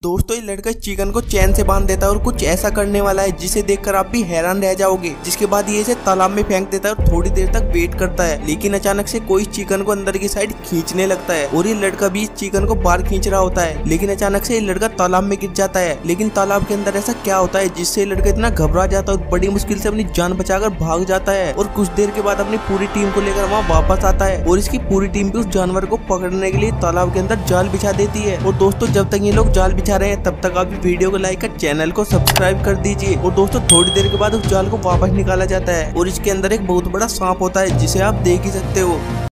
दोस्तों ये लड़का चिकन को चैन से बांध देता है और कुछ ऐसा करने वाला है जिसे देखकर आप भी हैरान रह जाओगे। जिसके बाद ये इसे तालाब में फेंक देता है और थोड़ी देर तक वेट करता है, लेकिन अचानक से कोई चिकन को अंदर की साइड खींचने लगता है और ये लड़का भी इस चिकन को बाहर खींच रहा होता है। लेकिन अचानक से ये लड़का तालाब में गिर जाता है। लेकिन तालाब के अंदर ऐसा क्या होता है जिससे ये लड़का इतना घबरा जाता है और बड़ी मुश्किल से अपनी जान बचाकर भाग जाता है और कुछ देर के बाद अपनी पूरी टीम को लेकर वहाँ वापस आता है और इसकी पूरी टीम भी उस जानवर को पकड़ने के लिए तालाब के अंदर जाल बिछा देती है। और दोस्तों जब तक ये लोग जाल बिछा रहे हैं तब तक आप वीडियो को लाइक कर चैनल को सब्सक्राइब कर दीजिए। और दोस्तों थोड़ी देर के बाद उस जाल को वापस निकाला जाता है और इसके अंदर एक बहुत बड़ा सांप होता है जिसे आप देख ही सकते हो।